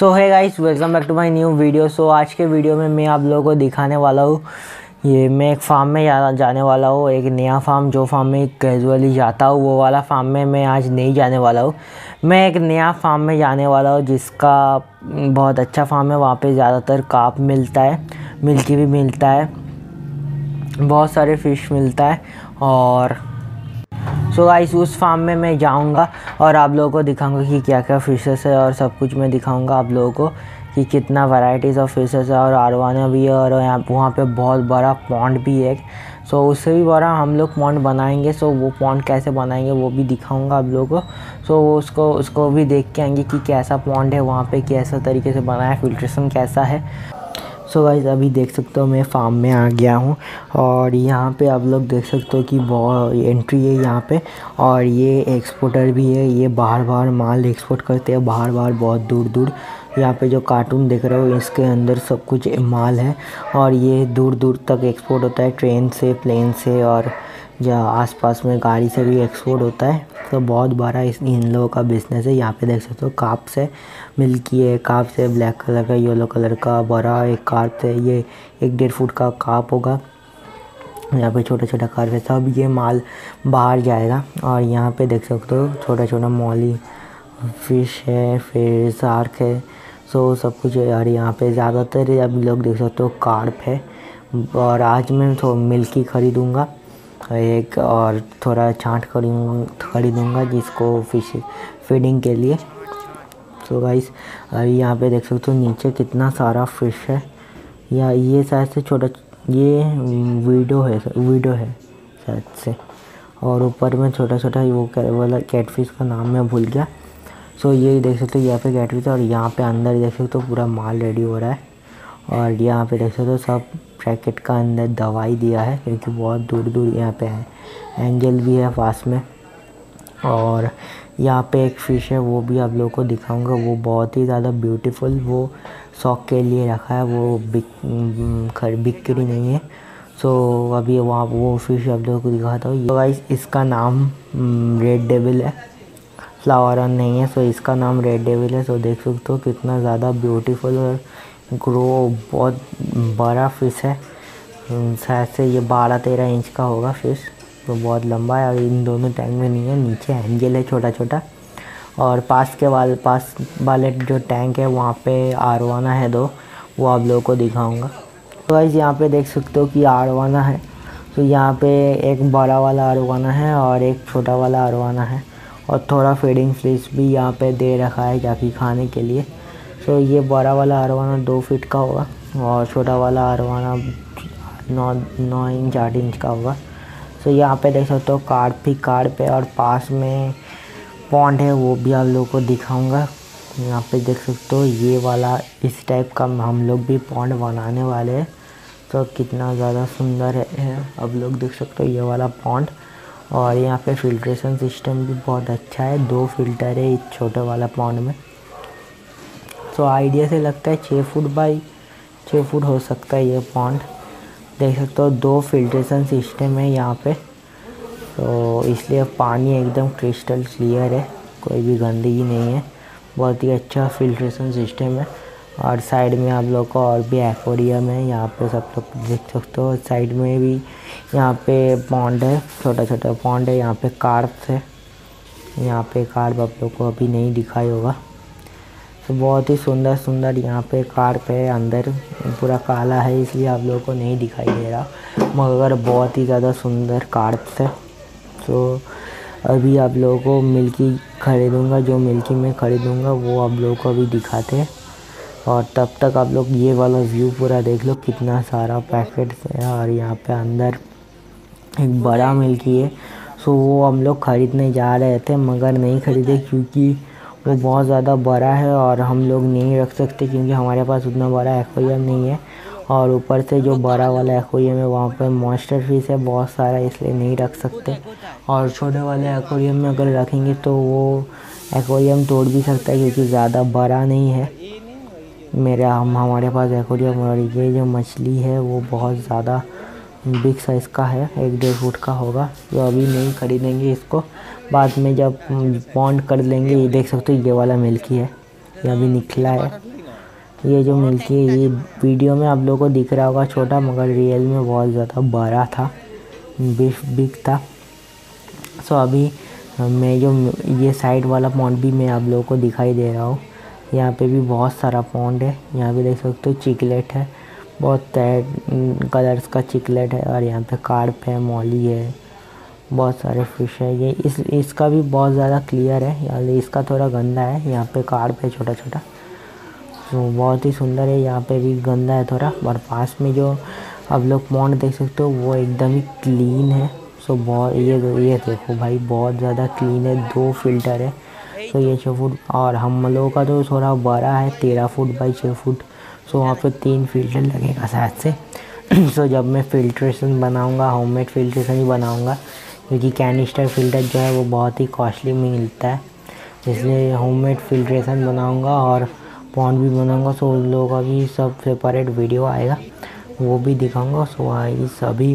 सो है guys, welcome back to my new video. So आज के वीडियो में मैं आप लोगों को दिखाने वाला हूँ, ये मैं एक फार्म में जाने वाला हूँ। एक नया फार्म, जो फार्म में कैजुअली जाता हूँ वो वाला फार्म में मैं आज नहीं जाने वाला हूँ। मैं एक नया फार्म में जाने वाला हूँ जिसका बहुत अच्छा फार्म है। वहाँ पे ज़्यादातर कार्प मिलता है, मिल्की भी मिलता है, बहुत सारे फ़िश मिलता है। और सो गाइस, उस फार्म में मैं जाऊंगा और आप लोगों को दिखाऊंगा कि क्या क्या फ़िशेस है और सब कुछ मैं दिखाऊंगा आप लोगों को कि कितना वैरायटीज़ ऑफ फ़िशेस है। और आरवाना भी है और यहाँ वहाँ पे बहुत बड़ा पॉन्ड भी है। सो उससे भी बड़ा हम लोग पॉन्ड बनाएंगे। सो वो पॉन्ड कैसे बनाएंगे वो भी दिखाऊंगा आप लोगों को। सो वो उसको भी देख के आएंगे कि कैसा पॉन्ड है वहाँ पे, कैसा तरीके से बनाया, फिल्ट्रेशन कैसा है। सो गाइस, अभी देख सकते हो मैं फार्म में आ गया हूँ और यहाँ पे आप लोग देख सकते हो कि बहुत एंट्री है यहाँ पे। और ये एक्सपोर्टर भी है, ये बाहर माल एक्सपोर्ट करते हैं, बाहर बहुत दूर दूर। यहाँ पे जो कार्टून देख रहे हो इसके अंदर सब कुछ माल है और ये दूर दूर तक एक्सपोर्ट होता है, ट्रेन से, प्लेन से और या आसपास में गाड़ी से भी एक्सपोर्ट होता है। तो बहुत बड़ा इन लोगों का बिज़नेस है। यहाँ पे देख सकते हो कार्प्स है, मिल्की है, कार्प्स है, ब्लैक कलर का, येलो कलर का बड़ा एक कार्प है। ये 1-1.5 फुट का कार्प होगा। यहाँ पे छोटा छोटा कार्प है, सब ये माल बाहर जाएगा। और यहाँ पे देख सकते हो छोटा छोटा मॉली फिश है, फिर शार्क है, सो सब कुछ है। और यहाँ पे ज़्यादातर अभी लोग देख सकते हो कार्प है। और आज मैं तो मिल्की ख़रीदूँगा एक, और थोड़ा छांट खरीदूँगा जिसको फिश फीडिंग के लिए। सो गाइस, यहाँ पे देख सकते हो नीचे कितना सारा फिश है। या ये शायद से छोटा, ये वीडो है शायद से। और ऊपर में छोटा छोटा वो वाला कैटफिश का नाम मैं भूल गया। सो ये देख सकते हो यहाँ पे कैटफिश है। और यहाँ पे अंदर देख सकते हो पूरा माल रेडी हो रहा है। और यहाँ पे देख सकते हो सब पैकेट का अंदर दवाई दिया है क्योंकि बहुत दूर दूर यहाँ पे है। एंजल भी है पास में। और यहाँ पे एक फ़िश है, वो भी आप लोगों को दिखाऊंगा। वो बहुत ही ज़्यादा ब्यूटीफुल, वो शौक के लिए रखा है, वो बिक्री नहीं है। सो अभी वहाँ वो फ़िश आप लोगों को दिखाता हूँ। तो गाइस, इसका नाम रेड डेविल है, फ्लावर ऑन नहीं है। सो इसका नाम रेड डेविल है। सो देख सकते हो कितना ज़्यादा ब्यूटीफुल और ग्रो, बहुत बड़ा फ़िश है। शायद से ये 12-13 इंच का होगा फ़िश, तो बहुत लंबा है। और इन दोनों टैंक में नहीं है, नीचे एंजल है छोटा छोटा। और पास वाले जो टैंक है वहाँ पे आरवाना है 2, वो आप लोगों को दिखाऊंगा। तो गाइस, यहाँ पे देख सकते हो कि आरवाना है। तो यहाँ पे एक बड़ा वाला आरवाना है और एक छोटा वाला आरवाना है। और थोड़ा फीडिंग फिश भी यहाँ पे दे रखा है जाके खाने के लिए। सो ये बड़ा वाला आरवाना 2 फीट का होगा और छोटा वाला आरवाना 9 इंच 8 इंच का होगा। सो यहाँ पे देख सकते हो कार्प है। और पास में पॉन्ड है, वो भी आप लोगों को दिखाऊंगा। यहाँ पे देख सकते हो ये वाला, इस टाइप का हम लोग भी पॉन्ड बनाने वाले हैं। तो कितना ज़्यादा सुंदर है, आप लोग देख सकते हो ये वाला पॉन्ड। और यहाँ पे फिल्ट्रेशन सिस्टम भी बहुत अच्छा है, 2 फिल्टर है इस छोटे वाला पॉन्ड में। तो आइडिया से लगता है 6 फुट बाई 6 फुट हो सकता है ये पॉन्ड। देख सकते हो 2 फिल्ट्रेशन सिस्टम है यहाँ पे। तो इसलिए पानी एकदम क्रिस्टल क्लियर है, कोई भी गंदगी नहीं है, बहुत ही अच्छा फिल्ट्रेशन सिस्टम है। और साइड में आप लोग को और भी एक्वेरियम है, यहाँ पे सब लोग देख सकते हो। साइड में भी यहाँ पे पॉन्ड है, छोटा छोटा पॉन्ड है। यहाँ पे कार्प है, यहाँ पे कार्प आप लोग को अभी नहीं दिखाई होगा। तो बहुत ही सुंदर यहाँ पे कार्प है। अंदर पूरा काला है इसलिए आप लोगों को नहीं दिखाई दे रहा, मगर बहुत ही ज़्यादा सुंदर कार्प है। तो अभी आप लोगों को मिल्की ख़रीदूँगा, जो मिल्की मैं ख़रीदूँगा वो आप लोगों को अभी दिखाते हैं। और तब तक आप लोग ये वाला व्यू पूरा देख लो, कितना सारा पैकेट है। और यहाँ पे अंदर एक बड़ा मिल्की है। सो वो हम लोग ख़रीदने जा रहे थे मगर नहीं ख़रीदे क्योंकि वो बहुत ज़्यादा बड़ा है और हम लोग नहीं रख सकते क्योंकि हमारे पास उतना बड़ा एक्वेरियम नहीं है। और ऊपर से जो बड़ा वाला एक्वेरियम है वहाँ पे मॉन्स्टर फिश है बहुत सारा, इसलिए नहीं रख सकते। और छोटे वाले एक्वेरियम में अगर रखेंगे तो वो एक्वेरियम तोड़ भी सकता है क्योंकि ज़्यादा बड़ा नहीं है हमारे पास एक्वेरियम। और ये जो मछली है वो बहुत ज़्यादा बिग साइज़ का है, 1-1.5 फुट का होगा। तो अभी नहीं ख़रीदेंगे इसको, बाद में जब पॉन्ड कर लेंगे। ये देख सकते हो ये वाला मिल्की है, ये अभी निकला है। ये जो मिल्की है ये वीडियो में आप लोगों को दिख रहा होगा छोटा, मगर रियल में बहुत ज़्यादा बड़ा था, बिग था। सो अभी मैं जो ये साइड वाला पॉन्ड भी मैं आप लोगों को दिखाई दे रहा हूँ। यहाँ पे भी बहुत सारा पॉन्ड है। यहाँ पे देख सकते हो चिकलेट है, बहुत कलर्स का चिकलेट है। और यहाँ पे कार्प है, मॉली है, बहुत सारे फिश है। ये इसका भी बहुत ज़्यादा क्लियर है, यानी इसका थोड़ा गंदा है। यहाँ पे कार्प है छोटा छोटा, तो बहुत ही सुंदर है। यहाँ पे भी गंदा है थोड़ा, और पास में जो आप लोग पॉन्ड देख सकते हो वो एकदम ही क्लीन है। सो बहुत ये देखो भाई, बहुत ज़्यादा क्लीन है। 2 फिल्टर है। सो ये 6 फुट, और हम लोगों का तो थोड़ा बड़ा है, 13 फुट बाई 6 फुट। सो वहाँ पे 3 फिल्टर लगेगा शायद से। सो जब मैं फ़िल्ट्रेशन बनाऊँगा, होममेड फ़िल्ट्रेशन ही बनाऊँगा, क्योंकि कैनिस्टर फ़िल्टर जो है वो बहुत ही कॉस्टली में मिलता है। इसलिए होममेड फ़िल्ट्रेशन बनाऊँगा और पॉन्ड भी बनाऊँगा। सो उन लोगों का भी सब सेपरेट वीडियो आएगा, वो भी दिखाऊँगा। सो ये सभी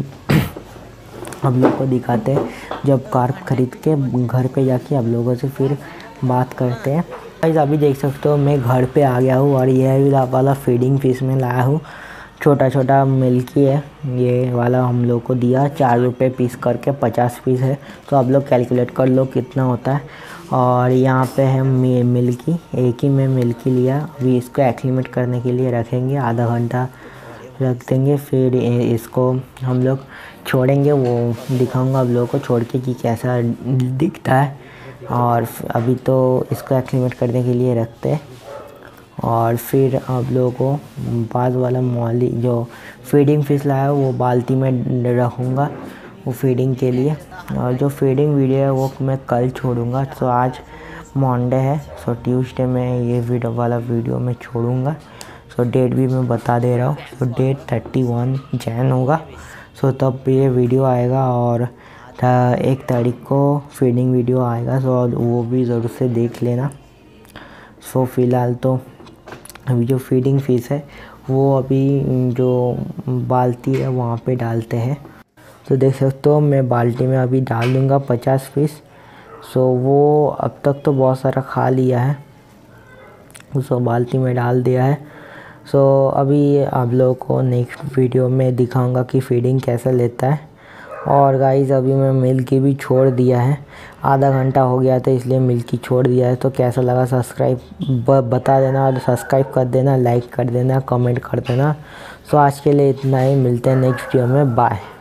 हम लोग को दिखाते हैं जब कार्प खरीद के घर पे जाके आप लोगों से फिर बात करते हैं। गाइस अभी देख सकते हो मैं घर पे आ गया हूँ, और यह वाला फीडिंग फिश में लाया हूँ। छोटा छोटा मिल्की है, ये वाला हम लोग को दिया 4 रुपये पीस करके, 50 पीस है। तो आप लोग कैलकुलेट कर लो कितना होता है। और यहाँ पे है मिल्की, एक ही में मिल्की लिया। अभी इसको एक्लीमेट करने के लिए रखेंगे, आधा घंटा रख देंगे, फिर इसको हम लोग छोड़ेंगे। वो दिखाऊंगा आप लोगों को छोड़ के कि कैसा दिखता है। और अभी तो इसको एक्लीमेट करने के लिए रखते हैं, और फिर आप लोगों को बाद वाला मॉली जो फीडिंग फिश लाया वो बाल्टी में रखूँगा वो फीडिंग के लिए। और जो फीडिंग वीडियो है वो मैं कल छोड़ूंगा। तो आज मंडे है, सो ट्यूसडे में ये वीडियो मैं छोड़ूंगा। सो डेट भी मैं बता दे रहा हूँ। सो डेट 31 जैन होगा। सो तब ये वीडियो आएगा, और 1 तारीख को फीडिंग वीडियो आएगा। सो वो भी ज़रूर से देख लेना। सो फ़िलहाल तो अभी जो फीडिंग फिश है वो अभी जो बाल्टी है वहाँ पे डालते हैं। तो देख सकते हो मैं बाल्टी में अभी डाल दूँगा 50 पीस। सो वो अब तक तो बहुत सारा खा लिया है, उसको बाल्टी में डाल दिया है। सो अभी आप लोगों को नेक्स्ट वीडियो में दिखाऊंगा कि फीडिंग कैसा लेता है। और गाइस अभी मैं मिल्की भी छोड़ दिया है, आधा घंटा हो गया था इसलिए मिल्की छोड़ दिया है। तो कैसा लगा सब्सक्राइब बता देना, और सब्सक्राइब कर देना, लाइक कर देना, कमेंट कर देना। सो आज के लिए इतना ही, मिलते हैं नेक्स्ट वीडियो में, बाय।